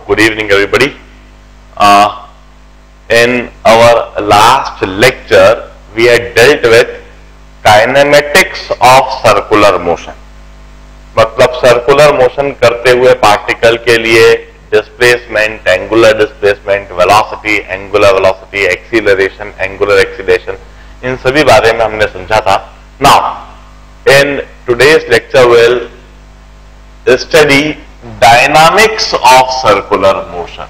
good evening everybody. In our last lecture, we had dealt with kinematics of circular motion. मतलब circular motion करते हुए particle के लिए displacement, angular displacement, velocity, angular velocity, acceleration, angular acceleration, इन सभी बारे में हमने समझा था. Now in today's lecture will study dynamics of circular motion.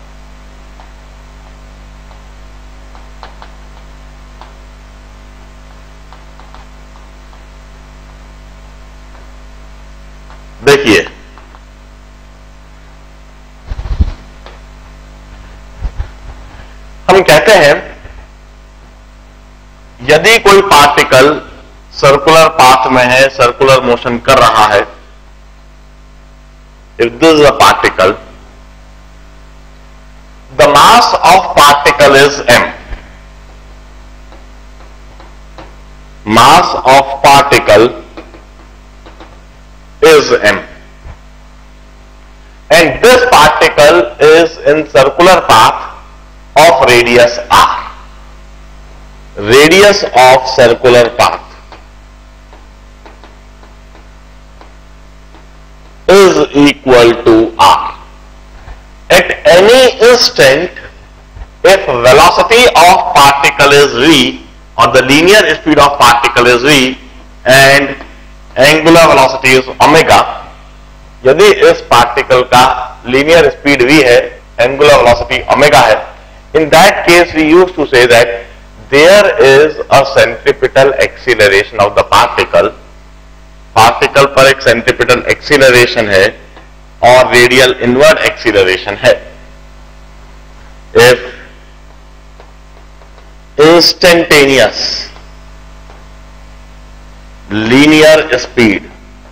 देखिए, हम कहते हैं यदि कोई पार्टिकल सर्कुलर पाथ में है, सर्कुलर मोशन कर रहा है, if this is a particle, the mass of particle is m. Mass of particle is m, and this particle is in circular path of radius r. Radius of circular path is equal to r. At any instant, if velocity of particle is v, or the linear speed of particle is v, and angular velocity is omega, यदि इस particle का linear speed v है, angular velocity omega है, in that case we used to say that there is a centripetal acceleration of the particle. Particle पर एक centripetal acceleration है और radial inward acceleration है. If instantaneous linear speed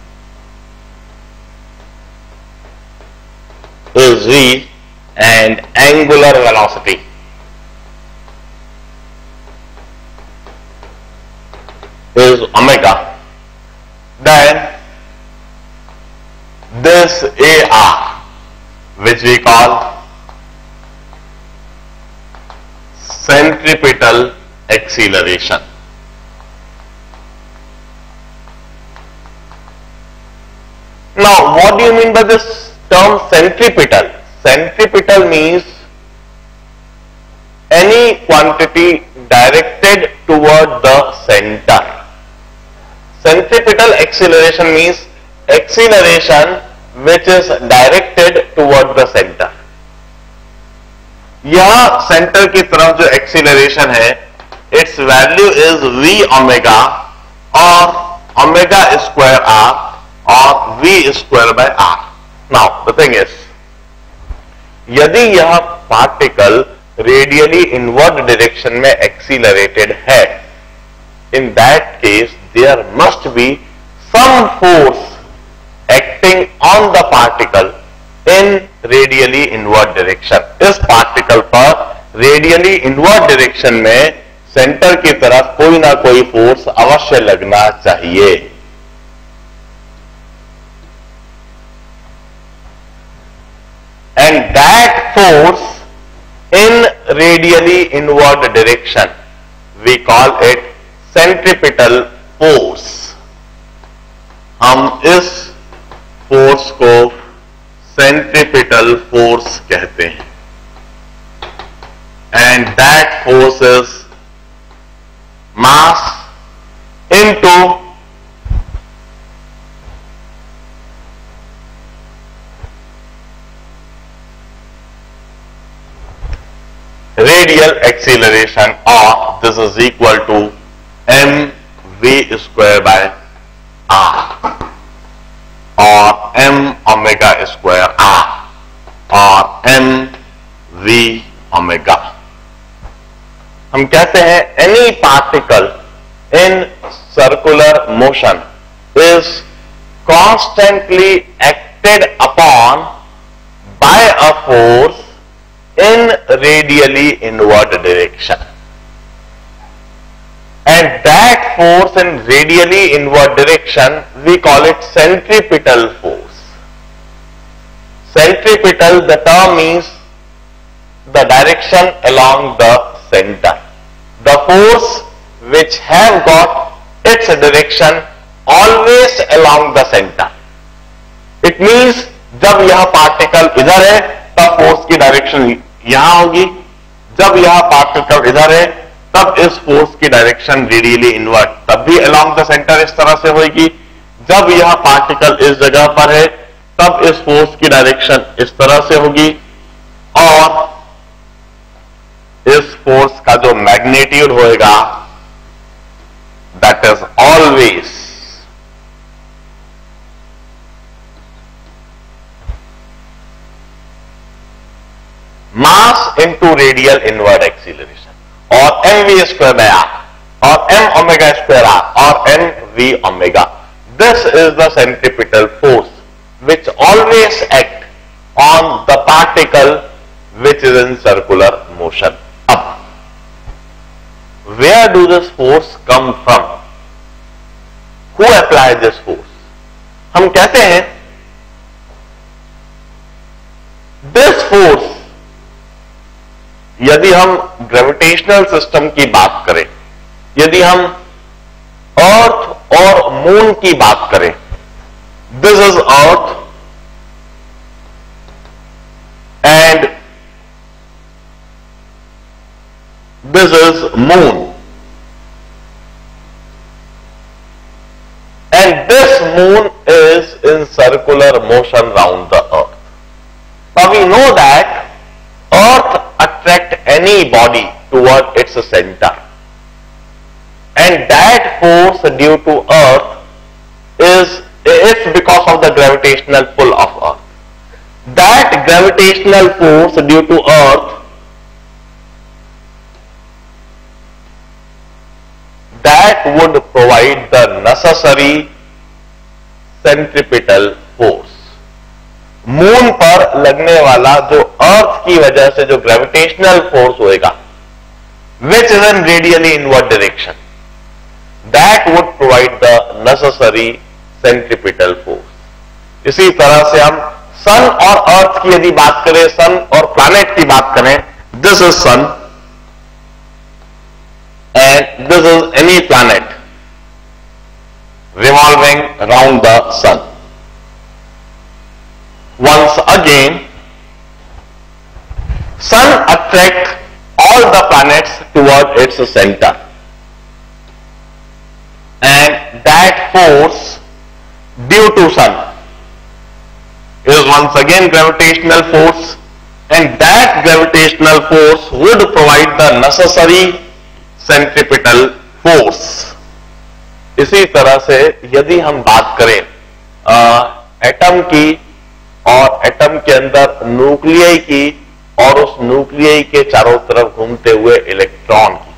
is v and angular velocity is omega, then this AR, which we call centripetal acceleration, now what do you mean by this term centripetal? Centripetal means any quantity directed toward the center. Centripetal acceleration means acceleration which is directed toward the center. यह centre की तरफ जो acceleration है, its value is v omega or omega square r or v square by r. Now the thing is, यदि यह particle radially inward direction में accelerated है, in that case there must be some force acting on the particle in radially inward direction. इस particle पर radially inward direction में centre की तरफ कोई ना कोई फोर्स अवश्य लगना चाहिए. And that force in radially inward direction, we call it centripetal force. हम इस फोर्स को centripetal force कहते हैं. And that force is mass into radial acceleration, or this is equal to mv square by r or m omega square r or mv omega. हम कहते हैं any particle in circular motion is constantly acted upon by a force in radially inward direction, and that force in radially inward direction we call it centripetal force. Centripetal, the term means the direction along the center. The force which have got its direction always along the center. It means जब यह particle इधर है तब force की direction यहां होगी, जब यह पार्टिकल इधर है तब इस फोर्स की डायरेक्शन रेडियली इनवर्ट तब भी अलोंग द सेंटर इस तरह से होगी, जब यह पार्टिकल इस जगह पर है तब इस फोर्स की डायरेक्शन इस तरह से होगी, और इस फोर्स का जो मैग्नीट्यूड होएगा that is always mass into radial inward acceleration, और mv स्क्वायर बाय r, और m ओमेगा स्क्वायर r, और n v omega. This is the centripetal force which always act on the particle which is in circular motion up. Where do this force come from? Who applies this force? हम कहते हैं this force, यदि हम gravitational system की बात करें, यदि हम अर्थ और मून की बात करें, this is earth and this is moon, and this moon is in circular motion round the earth. Now we know that Earth attract any body toward its center, and that force due to Earth is because of the gravitational pull of Earth. That gravitational force due to Earth, that would provide the necessary centripetal force. Moon पर लगने वाला जो अर्थ की वजह से जो gravitational force होएगा which is in radially inward direction, that would provide the necessary centripetal force. इसी तरह से हम सन और अर्थ की यदि बात करें, सन और प्लैनेट की बात करें, this is sun and this is any planet revolving around the sun. Once again, sun attracts all the planets toward its center, and that force due to sun is once again gravitational force, and that gravitational force would provide the necessary centripetal force. इसी तरह से यदि हम बात करें atom की और atom के अंदर न्यूक्लियई की और उस न्यूक्लियई के चारों तरफ घूमते हुए इलेक्ट्रॉन की,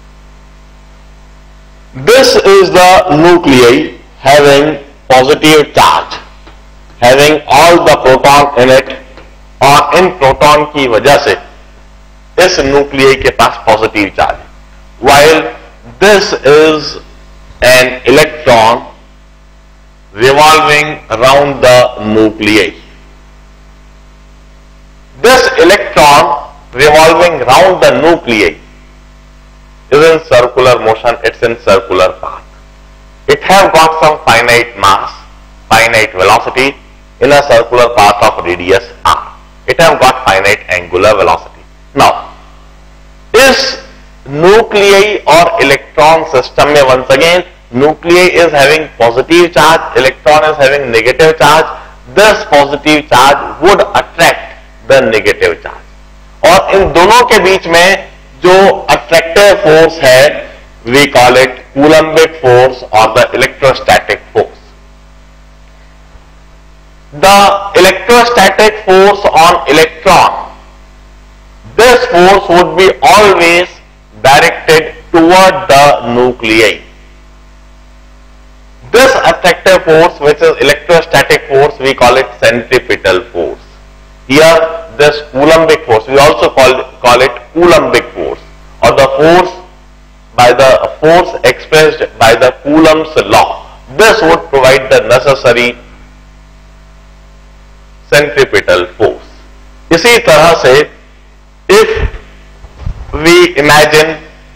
this is the nuclei having positive charge, having all the proton in it, और इन प्रोटॉन की वजह से इस न्यूक्लियई के पास पॉजिटिव चार्ज है, while this is an electron revolving around the nuclei. This electron revolving round the nuclei is in circular motion, it's in circular path. It have got some finite mass, finite velocity in a circular path of radius r. It have got finite angular velocity. Now, इस nuclei और electron system में once again nuclei is having positive charge, electron is having negative charge. This positive charge would attract the negative charge, और इन दोनों के बीच में जो attractive force है we call it Coulombic force or the electrostatic force. The electrostatic force on electron, this force would be always directed toward the nuclei. This attractive force, which is electrostatic force, we call it centripetal force. Here this Coulombic force, we also call it Coulombic force, or the force expressed by the Coulomb's law. This would provide the necessary centripetal इसी तरह से if we imagine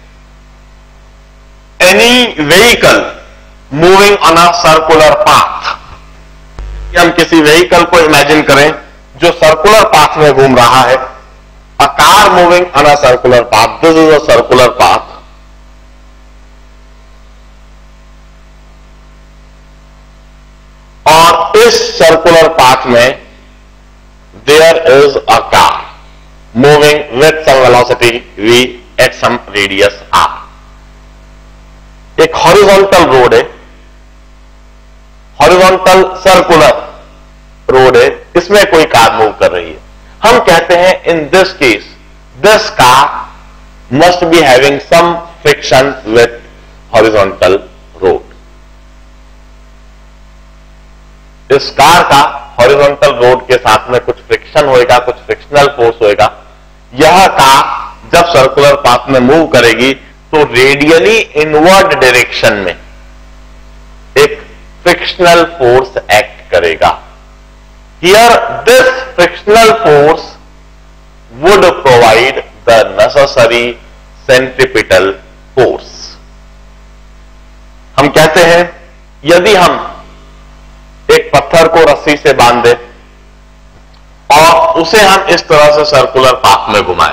any vehicle moving on a circular path, हम किसी vehicle को imagine करें जो circular path में घूम रहा है, a car moving on a circular path, this is a circular path, और इस सर्कुलर पाथ में there is a car moving with some velocity v at some radius r। एक हॉरिजॉन्टल रोड है, horizontal circular road है, इसमें कोई car move कर रही है। हम कहते हैं in this case this car must be having some friction with horizontal road. इस कार का हॉरिजॉन्टल रोड के साथ में कुछ फ्रिक्शन होएगा, कुछ फ्रिक्शनल फोर्स होएगा। यह कार जब सर्कुलर पाथ में मूव करेगी तो रेडियली इनवर्ड डायरेक्शन में एक फ्रिक्शनल फोर्स एक्ट करेगा। Here this frictional force would provide the necessary centripetal force. हम कहते हैं यदि हम एक पत्थर को रस्सी से बांध दें और उसे हम इस तरह से सर्कुलर पाथ में घुमाएं,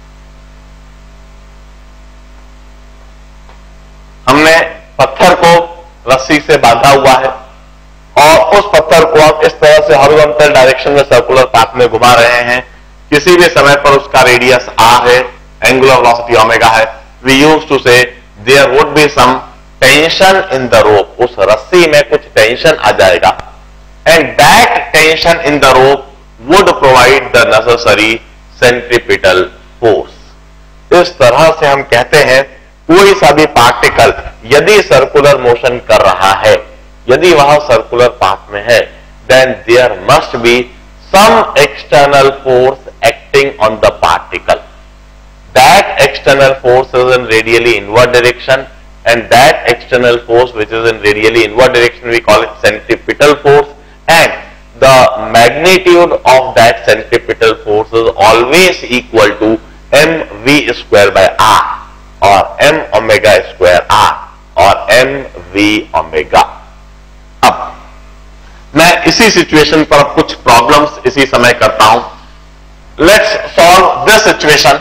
हमने पत्थर को रस्सी से बांधा हुआ है और उस पत्थर को हम इस तरह से हॉरिजॉन्टल डायरेक्शन में सर्कुलर पाथ में घुमा रहे हैं। किसी भी समय पर उसका रेडियस r है, एंगुलर वेलोसिटी ओमेगा है। We use to say there would be some tension in the rope, उस रस्सी में कुछ टेंशन आ जाएगा, and that tension in the rope would provide the necessary centripetal force. इस तरह से हम कहते हैं कोई सा भी पार्टिकल यदि सर्कुलर मोशन कर रहा है, यदि वह सर्कुलर पाथ में है, then there must be some external force acting on the particle. That external force is in radially inward direction, and that external force which is in radially inward direction we call it centripetal force, and the magnitude of that centripetal force is always equal to mv square by r or m omega square r or mv omega। अब मैं इसी situation पर कुछ problems इसी समय करता हूं। Let's solve this situation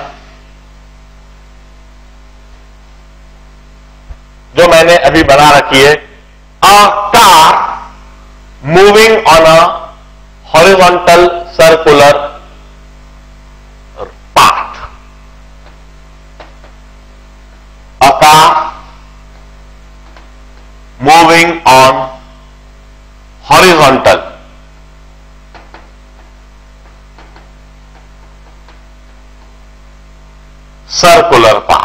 जो मैंने अभी बना रखी है। A car moving on a horizontal circular path, a car moving on horizontal circular path.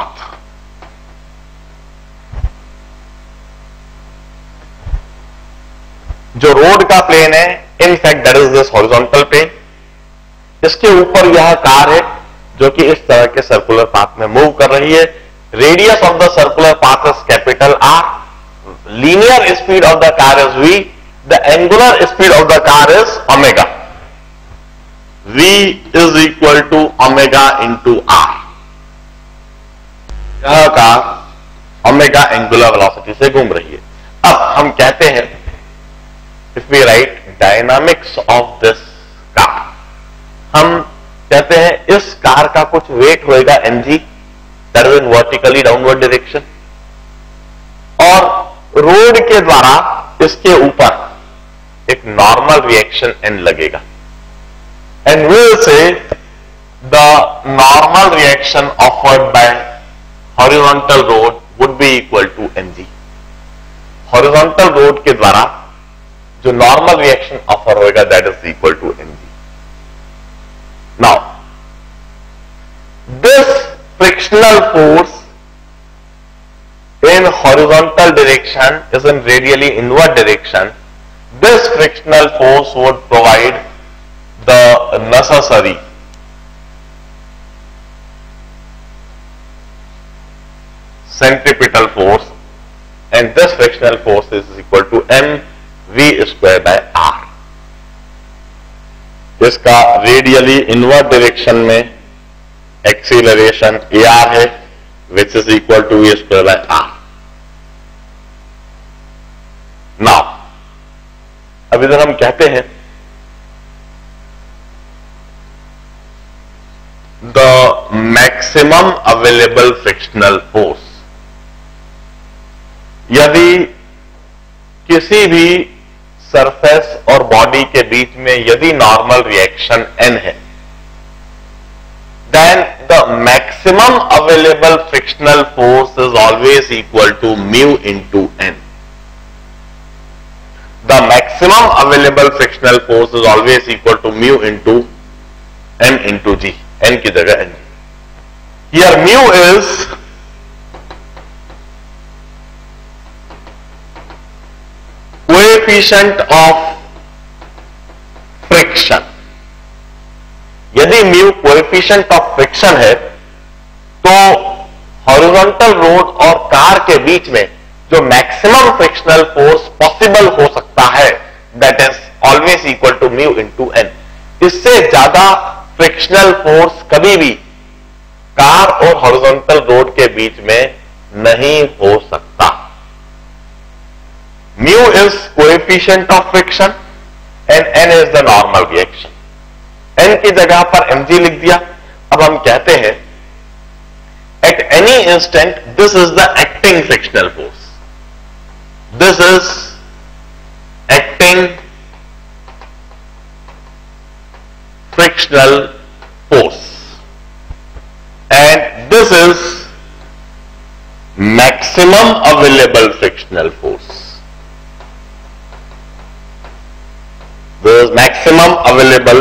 जो रोड का प्लेन है, in fact that is this horizontal plane, इसके ऊपर यह कार है जो कि इस तरह के सर्कुलर पाथ में मूव कर रही है। Radius of the circular path is capital R, linear speed of the car is v, the angular speed of the car is omega. v is equal to omega into R। यह car omega angular velocity से घूम रही है। अब हम कहते हैं if we write dynamics of this car, हम कहते हैं इस कार का कुछ वेट होएगा mg, that is in vertically downward direction, और रोड के द्वारा इसके ऊपर एक नॉर्मल रिएक्शन n लगेगा, and we will say the normal reaction offered by horizontal road would be equal to mg। Horizontal road के द्वारा जो नॉर्मल रिएक्शन ऑफर होएगा that is equal to mg। Now this frictional force in horizontal direction is in radially inward direction. This frictional force would provide the necessary centripetal force, and this frictional force is equal to mv square by r. इसका radially inward direction में acceleration AR है, which is equal to v² by r। Now अब इधर हम कहते हैं the maximum available frictional force. यदि किसी भी सरफेस और बॉडी के बीच में यदि नॉर्मल रिएक्शन n है, then the maximum available frictional force is always equal to mu into n. The maximum available frictional force is always equal to mu into m into g. n की जगह n। Here mu is coefficient of friction। यदि mu coefficient of friction है तो horizontal road और car के बीच में जो मैक्सिमम फ्रिक्शनल फोर्स पॉसिबल हो सकता है that is always equal to mu into N. इससे ज्यादा फ्रिक्शनल फोर्स कभी भी कार और हॉरिजॉन्टल रोड के बीच में नहीं हो सकता। Mu is coefficient of friction and N is the normal reaction. n की जगह पर mg लिख दिया। अब हम कहते हैं at any instant this is the acting frictional force. This is acting frictional force and this is maximum available frictional force. This is maximum available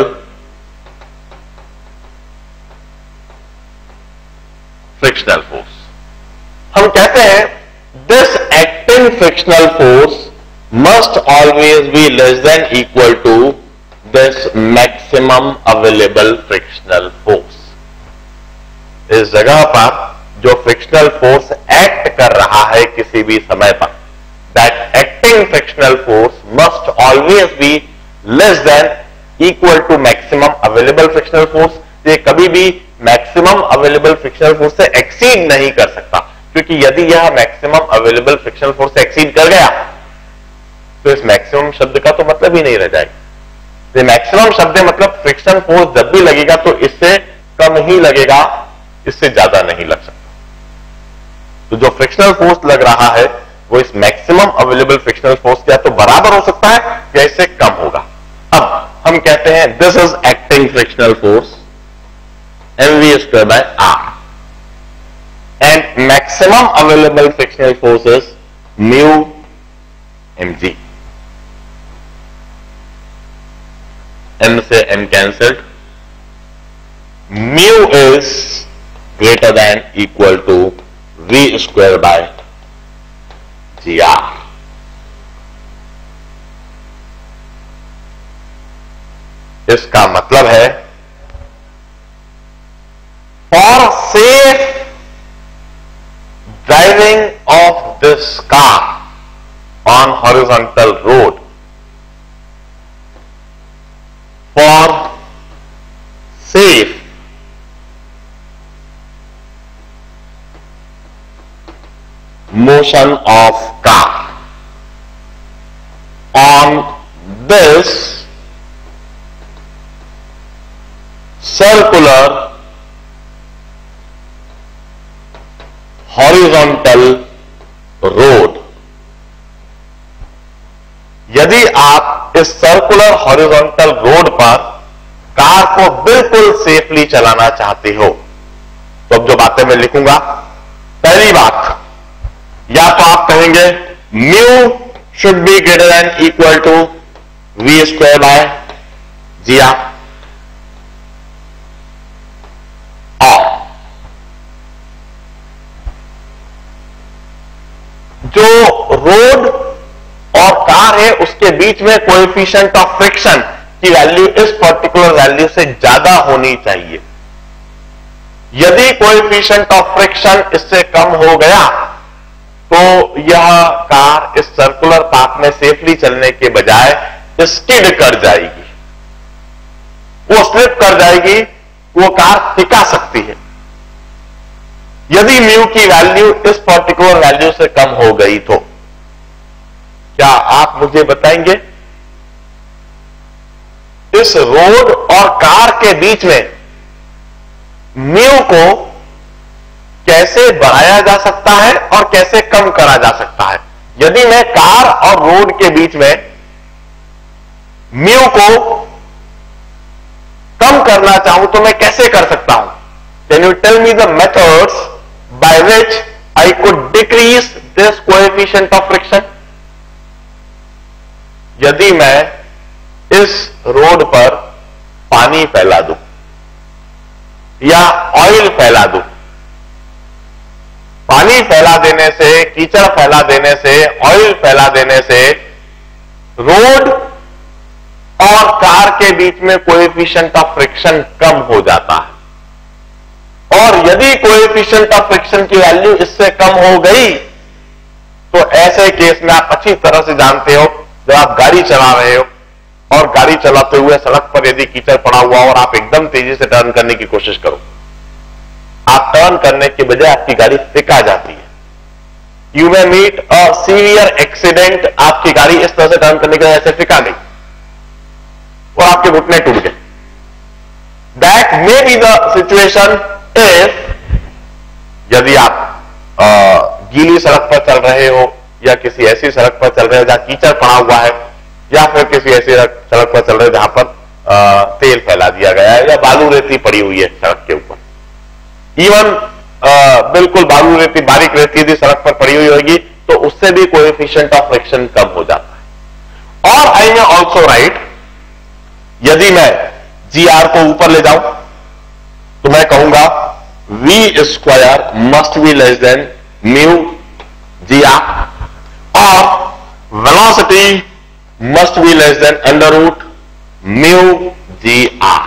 frictional force. हम कहते हैं this acting frictional force must always be less than equal to this maximum available frictional force. इस जगह पर जो frictional force act कर रहा है किसी भी समय पर, that acting frictional force must always be less than equal to maximum available frictional force. ये कभी भी मैक्सिमम अवेलेबल फ्रिक्शनल फोर्स से एक्सीड नहीं कर सकता, क्योंकि यदि यह मैक्सिमम अवेलेबल फ्रिक्शनल फोर्स से एक्सीड कर गया तो इस मैक्सिमम शब्द का तो मतलब ही नहीं रह जाएगा। मैक्सिमम शब्द मतलब फ्रिक्शन फोर्स जब भी लगेगा तो इससे कम ही लगेगा, इससे ज्यादा नहीं लग सकता। तो जो फ्रिक्शनल फोर्स लग रहा है वो इस मैक्सिमम अवेलेबल फ्रिक्शनल फोर्स के या तो बराबर हो सकता है या इससे कम होगा। अब हम कहते हैं this is acting frictional force mv² by r and maximum available frictional force is mu mg। m से m cancelled, mu is greater than equal to v² by gr। इसका मतलब है for safe driving of this car on horizontal road, for safe motion of car on this circular horizontal road. यदि आप इस circular horizontal road पर car को बिल्कुल safely चलाना चाहते हो तो अब जो बातें मैं लिखूंगा, पहली बात, या तो आप कहेंगे mu should be greater than equal to v² by gr, और जो रोड और कार है उसके बीच में कोएफिशिएंट ऑफ फ्रिक्शन की वैल्यू इस पर्टिकुलर वैल्यू से ज्यादा होनी चाहिए। यदि कोएफिशिएंट ऑफ फ्रिक्शन इससे कम हो गया तो यह कार इस सर्कुलर पाथ में सेफली चलने के बजाय स्किड कर जाएगी। वो स्लिप कर जाएगी, वो कार टिका सकती है। यदि म्यू की वैल्यू इस पर्टिकुलर वैल्यू से कम हो गई तो क्या आप मुझे बताएंगे इस रोड और कार के बीच में म्यू को कैसे बढ़ाया जा सकता है और कैसे कम करा जा सकता है? यदि मैं कार और रोड के बीच में म्यू को कम करना चाहूं तो मैं कैसे कर सकता हूं? Can you tell me the methods by which I could decrease this coefficient of friction? यदि मैं इस रोड पर पानी फैला दूं या ऑयल फैला दूं, पानी फैला देने से, कीचड़ फैला देने से, ऑयल फैला देने से रोड और कार के बीच में कोएफिशिएंट ऑफ फ्रिक्शन कम हो जाता है। और यदि कोएफिशिएंट ऑफ फ्रिक्शन की वैल्यू इससे कम हो गई तो ऐसे केस में आप अच्छी तरह से जानते हो, जब आप गाड़ी चला रहे हो और गाड़ी चलाते हुए सड़क पर यदि कीचड़ पड़ा हुआ और आप एकदम तेजी से टर्न करने की कोशिश करो, आप टर्न करने के बजाय आपकी गाड़ी फिका जाती है। You may meet a severe accident, आपकी गाड़ी इस तरह से टर्न करने के वजह से फिका गई और आपके घुटने टूट गए। That may be the situation if यदि आप गीली सड़क पर चल रहे हो या किसी ऐसी सड़क पर चल रहे हो जहां कीचड़ पड़ा हुआ है, या फिर किसी ऐसी सड़क पर चल रहे हो जहां पर तेल फैला दिया गया है या बालू रेती पड़ी हुई है सड़क के ऊपर। इवन बिल्कुल बालू रेती, बारीक रेती यदि सड़क पर पड़ी हुई होगी तो उससे भी कोएफिशिएंट ऑफ फ्रिक्शन कम हो जाता है। और आई मे ऑल्सो राइट, यदि मैं GR को ऊपर ले जाऊं तो मैं कहूंगा V square must be less than mu GR और velocity must be less than under root mu GR।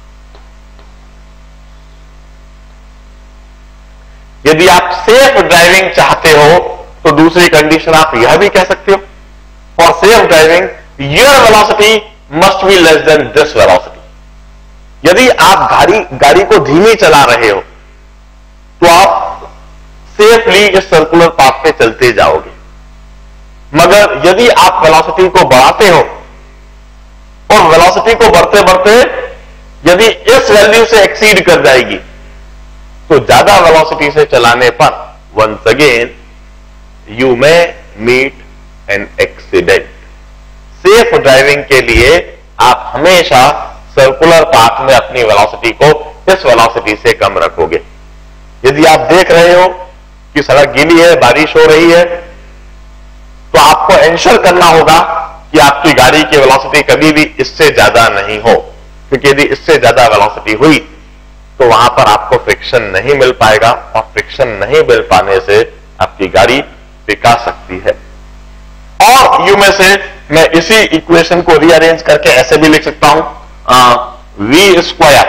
यदि आप सेफ ड्राइविंग चाहते हो तो दूसरी कंडीशन आप यह भी कह सकते हो, for safe driving your velocity must be less than this velocity. यदि आप गाड़ी को धीमी चला रहे हो तो आप सेफली इस सर्कुलर पाथ पे चलते जाओगे, मगर यदि आप वेलोसिटी को बढ़ाते हो और वेलोसिटी को बढ़ते बढ़ते यदि इस वैल्यू से एक्सीड कर जाएगी तो ज्यादा वेलोसिटी से चलाने पर once again you may meet an accident. Safe driving के लिए आप हमेशा सर्कुलर पाथ में अपनी वेलोसिटी को इस वेलोसिटी से कम रखोगे। यदि आप देख रहे हो कि सड़क गीली है, बारिश हो रही है, तो आपको इंश्योर करना होगा कि आपकी गाड़ी की वेलोसिटी कभी भी इससे ज्यादा नहीं हो, क्योंकि यदि इससे ज्यादा वेलोसिटी हुई तो वहां पर आपको फ्रिक्शन नहीं मिल पाएगा और फ्रिक्शन नहीं मिल पाने से आपकी गाड़ी टिका सकती है। और यू में से मैं इसी इक्वेशन को रीअरेंज करके ऐसे भी लिख सकता हूं, V square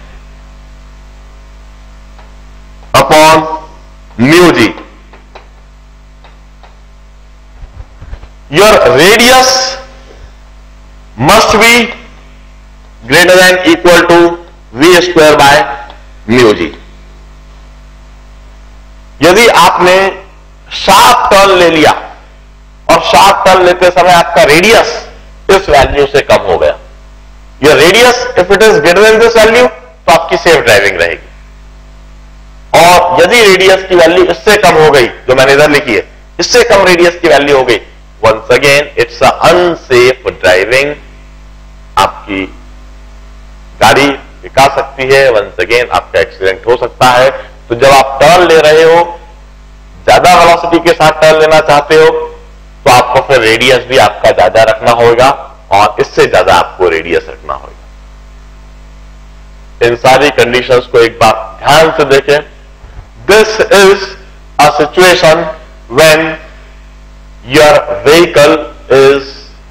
upon mu G, your radius must be greater than equal to V square by mu G. यदि आपने शार्प टर्न ले लिया और शार्प टर्न लेते समय आपका रेडियस इस वैल्यू से कम हो गया, your radius if it is greater than this value तो आपकी सेफ ड्राइविंग रहेगी। और यदि रेडियस की वैल्यू इससे कम हो गई, जो मैंने इधर लिखी है, इससे कम रेडियस की वैल्यू हो गई, once again it's unsafe driving. आपकी गाड़ी टिका सकती है, वंस अगेन आपका एक्सीडेंट हो सकता है। तो जब आप टर्न ले रहे हो, ज्यादा वेलोसिटी के साथ टर्न लेना चाहते हो, तो आपको फिर रेडियस भी आपका ज्यादा रखना होगा और इससे ज्यादा आपको रेडियस रखना होगा। इन सारी कंडीशंस को एक बार ध्यान से देखें। This is a situation when your vehicle is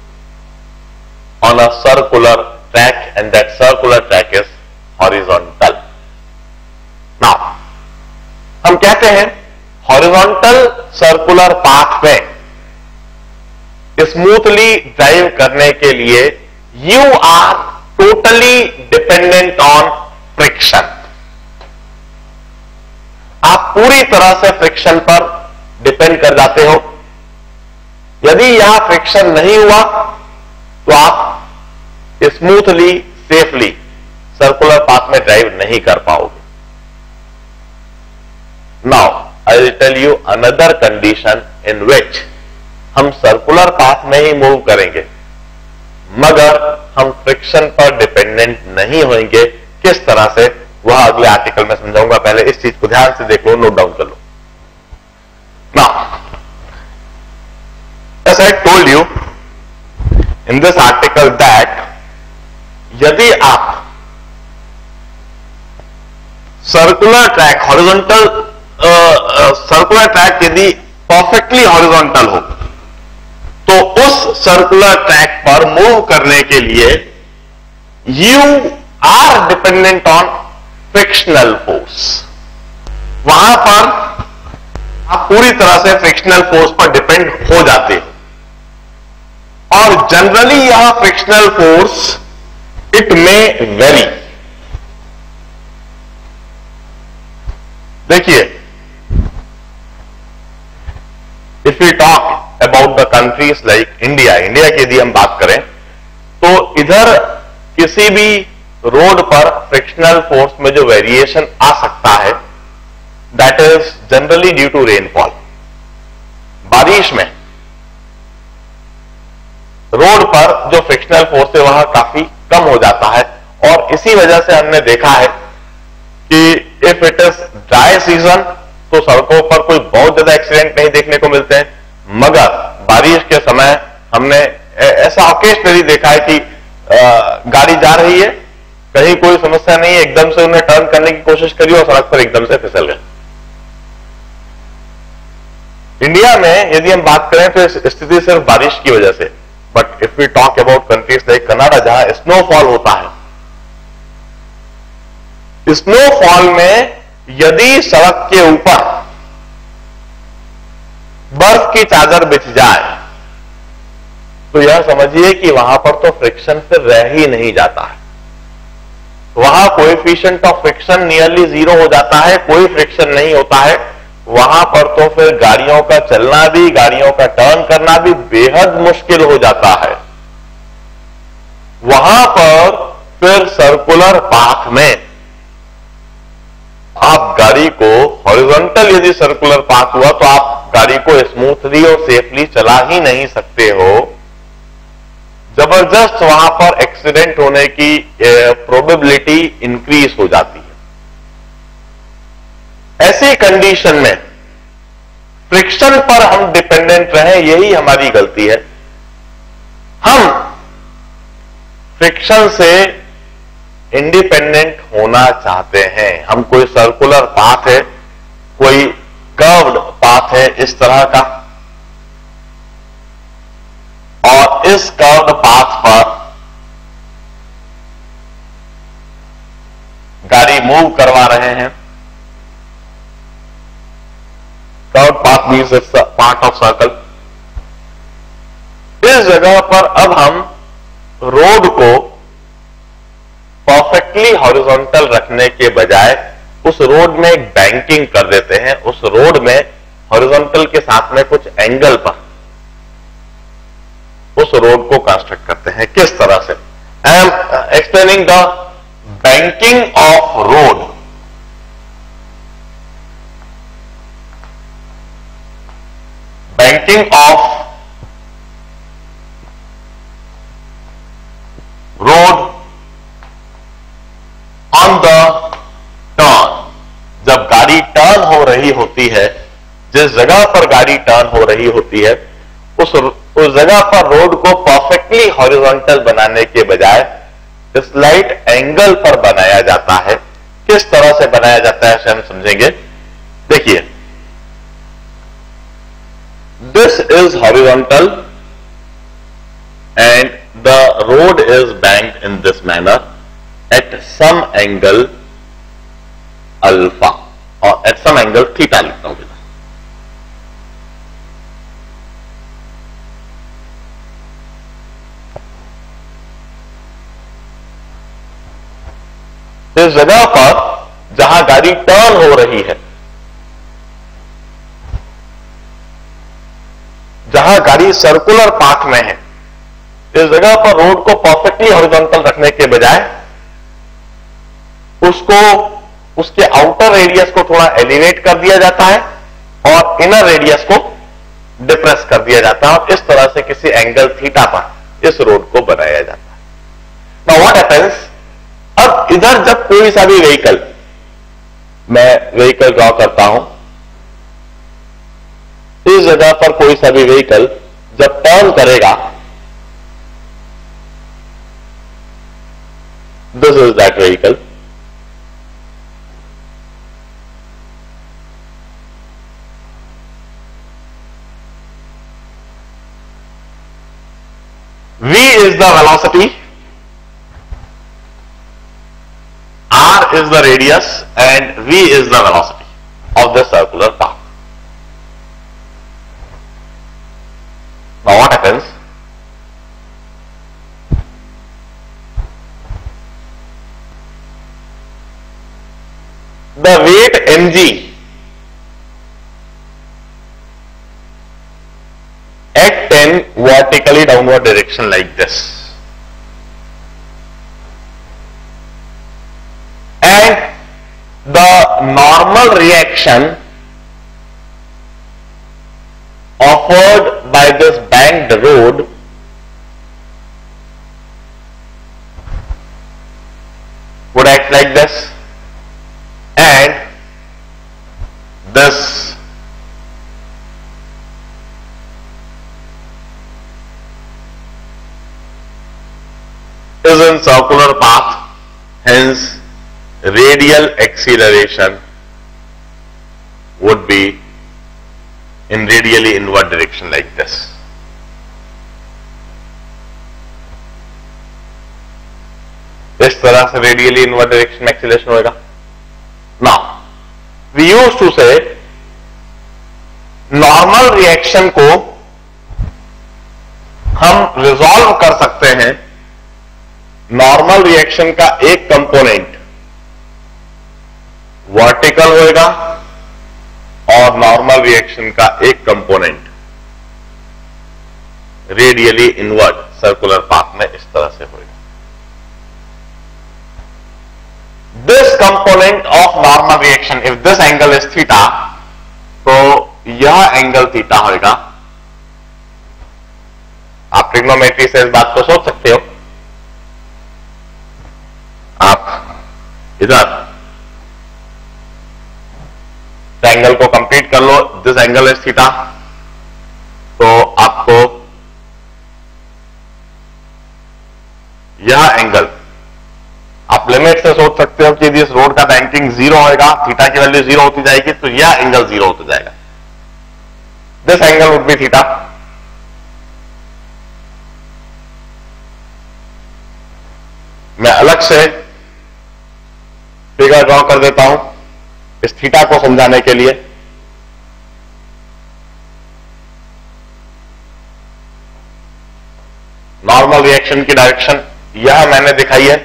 on a circular track and that circular track is horizontal. Now हम कहते हैं हॉरिजॉन्टल सर्कुलर पाथ में स्मूथली ड्राइव करने के लिए you are totally dependent on friction. आप पूरी तरह से फ्रिक्शन पर डिपेंड कर जाते हो. यदि यहां फ्रिक्शन नहीं हुआ तो आप स्मूथली, सेफली सर्कुलर पाथ में ड्राइव नहीं कर पाओगे. Now I will tell you another condition in which हम सर्कुलर पाथ में ही मूव करेंगे मगर हम फ्रिक्शन पर डिपेंडेंट नहीं होंगे. किस तरह से, वह अगले आर्टिकल में समझाऊंगा. पहले इस चीज को ध्यान से देख लो, नोट डाउन कर लो. Now as I told you in this article that यदि आप circular track, horizontal circular track यदि परफेक्टली हॉरिजॉन्टल हो तो उस सर्कुलर ट्रैक पर मूव करने के लिए you are dependent on frictional force. वहां पर आप पूरी तरह से फ्रिक्शनल फोर्स पर डिपेंड हो जाते हो. और जनरली यह फ्रिक्शनल फोर्स इट में वेरी. देखिए, if you talk about the countries like India की यदि हम बात करें तो इधर किसी भी रोड पर फ्रिक्शनल फोर्स में जो वेरिएशन आ सकता है that is generally due to rainfall. बारिश में रोड पर जो फ्रिक्शनल फोर्स है वह काफी कम हो जाता है. और इसी वजह से हमने देखा है कि if it is dry season तो सड़कों पर कोई बहुत ज्यादा एक्सीडेंट नहीं देखने को मिलते हैं. मगर बारिश के समय हमने ऐसा ऑकेजनली देखा है कि गाड़ी जा रही है, कहीं कोई समस्या नहीं है, एकदम से उन्हें टर्न करने की कोशिश करी और सड़क पर एकदम से फिसल गए. इंडिया में यदि हम बात करें तो स्थिति सिर्फ बारिश की वजह से. But if we talk about countries like Canada जहां स्नोफॉल होता है, स्नोफॉल में यदि सड़क के ऊपर बर्फ की चादर बिछ जाए तो यह समझिए कि वहां पर तो फ्रिक्शन फिर रह ही नहीं जाता है. वहां coefficient of friction nearly zero हो जाता है, कोई फ्रिक्शन नहीं होता है. वहां पर तो फिर गाड़ियों का चलना भी, गाड़ियों का टर्न करना भी बेहद मुश्किल हो जाता है. वहां पर फिर सर्कुलर पाथ में आप गाड़ी को हॉरिजॉन्टल, यदि सर्कुलर पाथ हुआ तो आप गाड़ी को स्मूथली और सेफली चला ही नहीं सकते हो. जबरदस्त वहां पर एक्सीडेंट होने की प्रोबेबिलिटी इंक्रीज हो जाती है. ऐसी कंडीशन में फ्रिक्शन पर हम डिपेंडेंट रहे, यही हमारी गलती है. हम फ्रिक्शन से इंडिपेंडेंट होना चाहते हैं. हम कोई सर्कुलर पाथ है, कोई कर्व्ड पाथ है इस तरह का, और इस कर्व्ड पाथ पर गाड़ी मूव करवा रहे हैं. Curved path means it's part of circle. इस जगह पर अब हम रोड को परफेक्टली हॉरिजॉन्टल रखने के बजाय उस रोड में एक बैंकिंग कर देते हैं. उस रोड में हॉरिजॉन्टल के साथ में कुछ एंगल पर उस रोड को कंस्ट्रक्ट करते हैं. किस तरह से? I am explaining the banking of road. Banking of road on the turn. जब गाड़ी टर्न हो रही होती है, जिस जगह पर गाड़ी टर्न हो रही होती है उस जगह पर रोड को परफेक्टली हॉरिजॉन्टल बनाने के बजाय स्लाइट एंगल पर बनाया जाता है. किस तरह से बनाया जाता है हम समझेंगे. देखिए, this is horizontal and the road is banked in this manner at some angle alpha और एट सम एंगल थीटा लिखता हूं. इस जगह पर जहां गाड़ी टर्न हो रही है, जहां गाड़ी सर्कुलर पाथ में है, इस जगह पर रोड को परफेक्टली हॉरिजॉन्टल रखने के बजाय उसको, उसके आउटर रेडियस को थोड़ा एलिवेट कर दिया जाता है और इनर रेडियस को डिप्रेस कर दिया जाता है, और इस तरह से किसी एंगल थीटा पर इस रोड को बनाया जाता है। नाउ व्हाट हैपेंस, अब इधर जब कोई सा भी व्हीकल, मैं व्हीकल ड्रॉ करता हूं, इस जगह पर कोई सा भी व्हीकल जब टर्न करेगा, this is that vehicle, v is the velocity, r is the radius and v is the velocity of the circular path. Now what happens? The weight mg act in vertically downward direction like this, and the normal reaction offered by this banked road would act like this, and this is in circular path, hence radial acceleration would be in radially inward direction like this. इस तरह से radially inward direction में acceleration होगा. Now, we used to say normal reaction को हम resolve कर सकते हैं. नॉर्मल रिएक्शन का एक कंपोनेंट वर्टिकल होएगा और नॉर्मल रिएक्शन का एक component radially inward circular path में इस तरह से होएगा. This component of normal reaction, if this angle is theta, तो यह एंगल थीटा होएगा. आप ट्रिग्नोमेट्री से इस बात को सोच सकते हो. आप इधर एंगल को कंप्लीट कर लो, दिस एंगल इज थीटा, तो आपको यह एंगल, आप लिमिट से सोच सकते हो कि इस रोड का बैंकिंग जीरो होगा, थीटा की वैल्यू जीरो होती जाएगी, तो यह एंगल जीरो होता जाएगा. This angle would be theta. मैं अलग से फिगर ड्रॉ कर देता हूं इस थीटा को समझाने के लिए. नॉर्मल रिएक्शन की डायरेक्शन यह मैंने दिखाई है,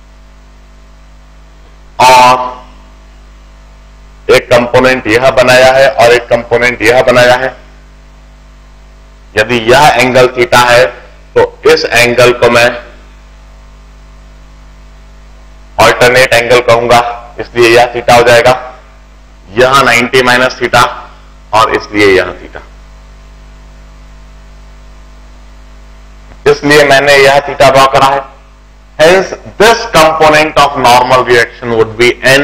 और एक कंपोनेंट यह बनाया है और एक कंपोनेंट यह बनाया है. यदि यह एंगल थीटा है तो इस एंगल को मैं ऑल्टरनेट एंगल कहूंगा, इसलिए यह थीटा हो जाएगा. यह 90 माइनस थीटा और इसलिए यह थीटा. इसलिए मैंने यह थीटा ड्रॉ करा है. Hence, this component of normal reaction would be n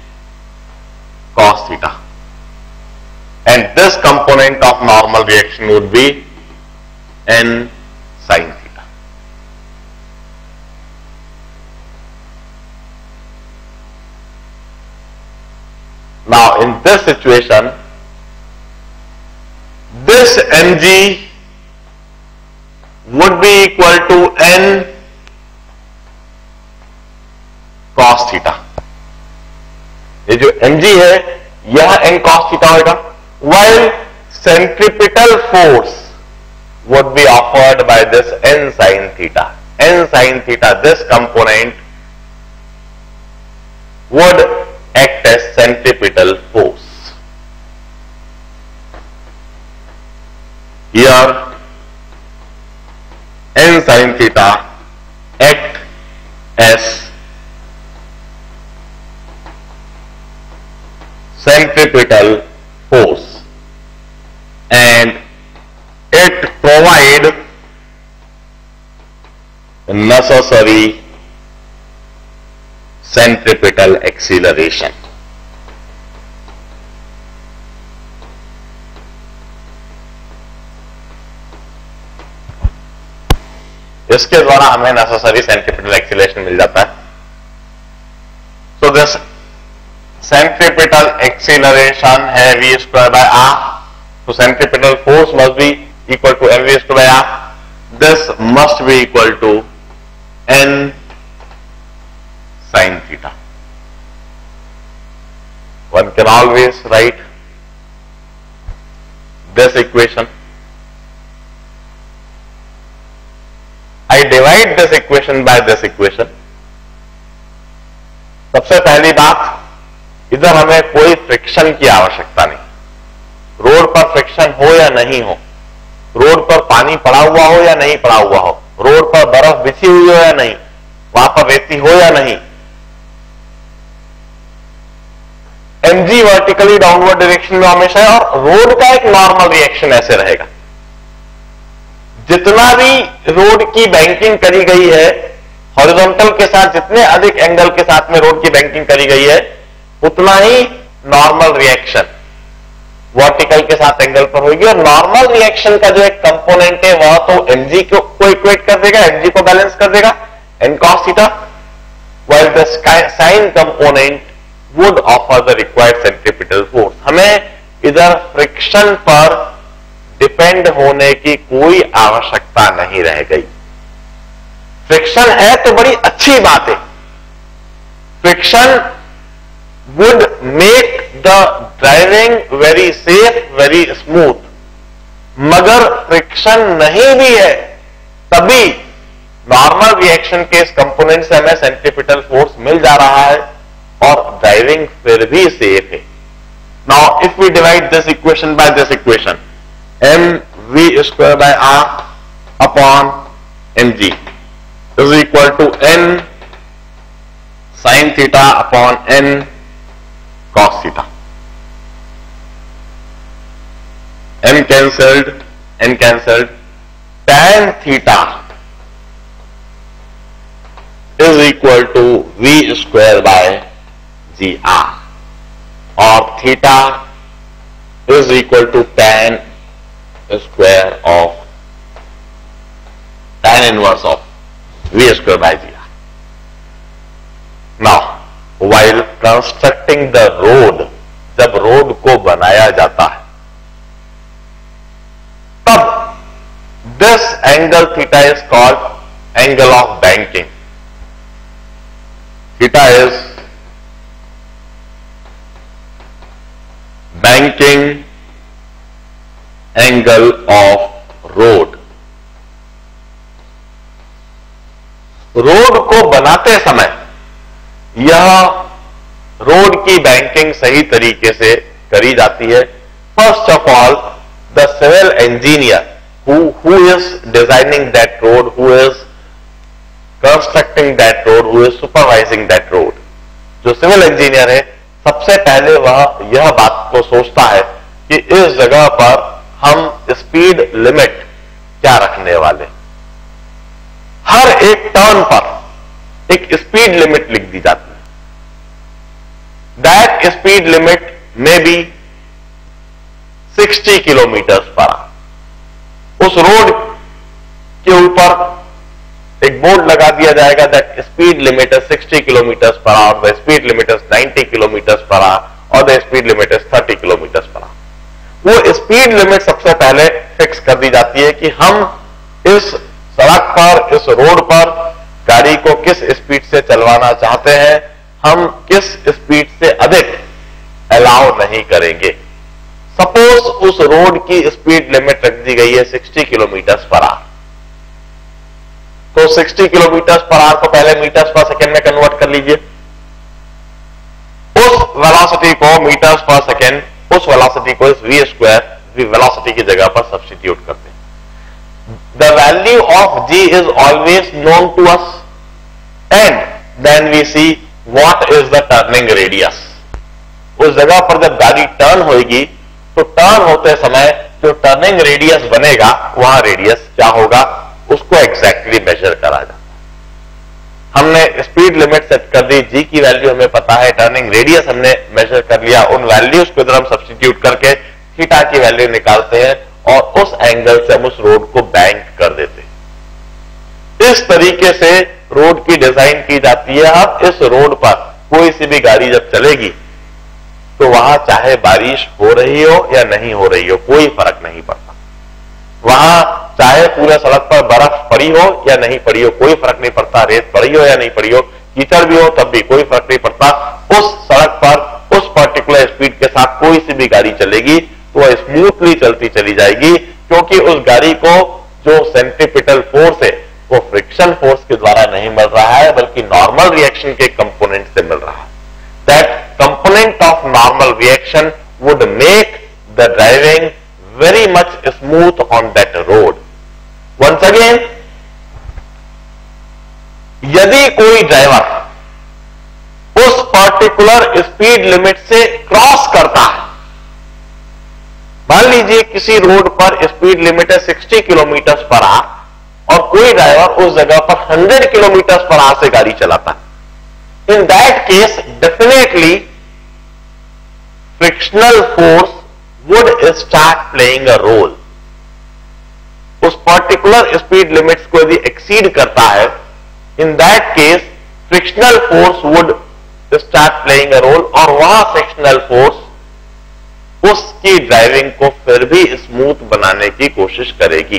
cos theta, and this component of normal reaction would be n sin theta. Now, in this situation, this mg would be equal to n cos theta. ये जो mg है यह n cos theta होगा, while centripetal force would be offered by this n sin theta. N sin theta, this component would act as centripetal force. Here n sin theta act as centripetal force and it provide necessary centripetal acceleration. इसके द्वारा हमें necessary centripetal acceleration मिल जाता है. So this centripetal acceleration है v square by r. तो centripetal force must be equal to mv square by r. This must be equal to n sin theta. One can always write this equation. I divide this equation by this equation. सबसे पहली बात, इधर हमें कोई friction की आवश्यकता नहीं. Road पर फ्रिक्शन हो या नहीं हो, रोड पर पानी पड़ा हुआ हो या नहीं पड़ा हुआ हो, रोड पर बर्फ बिछी हुई हो या नहीं, वहां पर रेती हो या नहीं, mg वर्टिकली डाउनवर्ड डायरेक्शन में हमेशा है और रोड का एक नॉर्मल रिएक्शन ऐसे रहेगा. जितना भी रोड की बैंकिंग करी गई है हॉरिजॉन्टल के साथ, जितने अधिक एंगल के साथ में रोड की बैंकिंग करी गई है, उतना ही नॉर्मल रिएक्शन वर्टिकल के साथ एंगल पर होगी. और नॉर्मल रिएक्शन का जो एक कंपोनेंट है वह तो mg को इक्वेट कर देगा, mg को बैलेंस कर देगा n cos theta, while the sin component would offer the required centripetal force. हमें इधर फ्रिक्शन पर डिपेंड होने की कोई आवश्यकता नहीं रह गई. फ्रिक्शन है तो बड़ी अच्छी बात है. Friction would make the driving very safe, very smooth. मगर फ्रिक्शन नहीं भी है तभी नॉर्मल रिएक्शन के इस कंपोनेंट से हमें सेंट्रीपिटल फोर्स मिल जा रहा है और ड्राइविंग फिर भी सेफ है. Now if we divide this equation by this equation, mv square by r upon mg is equal to n sin theta upon n cos theta. n cancelled, tan theta is equal to v square by G R और theta is equal to tan square of tan inverse of v square by G R. Now while constructing the road, जब road को बनाया जाता है तब this angle theta is called angle of banking. Theta is banking angle of road. Road को बनाते समय यह रोड की बैंकिंग सही तरीके से करी जाती है. First of all the civil engineer who is designing that road, who is constructing that road, who is supervising that road, जो सिविल इंजीनियर है सबसे पहले वह यह बात को सोचता है कि इस जगह पर हम स्पीड लिमिट क्या रखने वाले. हर एक टर्न पर एक स्पीड लिमिट लिख दी जाती है. That speed limit may be 60 kilometre per hour. उस रोड के ऊपर एक बोर्ड लगा दिया जाएगा that speed limit is 60 kilometre per hour, the speed limit is 90 kilometre per hour और the speed limit is 30 kilometre per hour. वो speed limit सबसे पहले फिक्स कर दी जाती है कि हम इस सड़क पर, इस रोड पर गाड़ी को किस स्पीड से चलवाना चाहते हैं, हम किस स्पीड से अधिक अलाउ नहीं करेंगे. सपोज उस रोड की स्पीड लिमिट रख दी गई है 60 किलोमीटर पर आवर, तो 60 किलोमीटर पर आवर को पहले मीटर्स पर सेकेंड में कन्वर्ट कर लीजिए. वेलोसिटी को मीटर्स पर सेकेंड, उस वेलोसिटी को इस v स्क्वायर वेलोसिटी की जगह पर सब्स्टिट्यूट करते हैं। The value of g is always known to us and then we see what is the turning radius. उस जगह पर जब गाड़ी टर्न होगी तो टर्न होते समय जो टर्निंग रेडियस बनेगा वहां रेडियस क्या होगा उसको एग्जैक्टली मेजर करा जाता है। हमने स्पीड लिमिट सेट कर दी, जी की वैल्यू हमें पता है, टर्निंग रेडियस हमने मेजर कर लिया, उन वैल्यूज को इधर हम सब्स्टिट्यूट करके थीटा की वैल्यू निकालते हैं और उस एंगल से हम उस रोड को बैंक कर देते हैं। इस तरीके से रोड की डिजाइन की जाती है। अब इस रोड पर कोई सी भी गाड़ी जब चलेगी तो वहां चाहे बारिश हो रही हो या नहीं हो रही हो कोई फर्क नहीं पड़ता, वहां चाहे पूरे सड़क पर बर्फ पड़ी हो या नहीं पड़ी हो कोई फर्क नहीं पड़ता, रेत पड़ी हो या नहीं पड़ी हो, कीचड़ भी हो तब भी कोई फर्क नहीं पड़ता। उस सड़क पर उस पर्टिकुलर स्पीड के साथ कोई सी भी गाड़ी चलेगी तो वह स्मूथली चलती चली जाएगी, क्योंकि उस गाड़ी को जो सेंट्रीपिटल फोर्स है वो फ्रिक्शन फोर्स के द्वारा नहीं मिल रहा है बल्कि नॉर्मल रिएक्शन के कंपोनेंट से मिल रहा है। That component of normal reaction would make the driving very much smooth on that road. Once again, यदि कोई ड्राइवर उस पर्टिकुलर स्पीड लिमिट से क्रॉस करता है, मान लीजिए किसी रोड पर स्पीड लिमिट है 60 किलोमीटर पर आवर और कोई ड्राइवर उस जगह पर 100 किलोमीटर पर आवर से गाड़ी चलाता है, in that case definitely frictional force would start playing a role. उस पर्टिकुलर स्पीड लिमिट्स को यदि एक्सीड करता है, in that case frictional force would start playing a role और वहां फ्रिक्शनल फोर्स उसकी ड्राइविंग को फिर भी स्मूथ बनाने की कोशिश करेगी।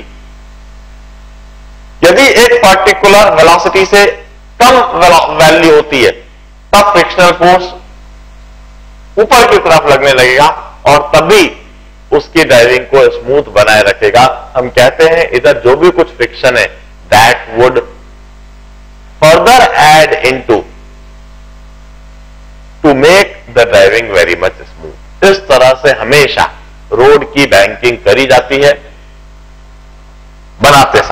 यदि एक पर्टिकुलर वेलोसिटी से कम वैल्यू होती है तब फ्रिक्शनल फोर्स ऊपर की तरफ लगने लगेगा और तभी उसकी ड्राइविंग को स्मूथ बनाए रखेगा। हम कहते हैं इधर जो भी कुछ फ्रिक्शन है that would further add into to make the driving very much smooth. इस तरह से हमेशा रोड की बैंकिंग करी जाती है बनाते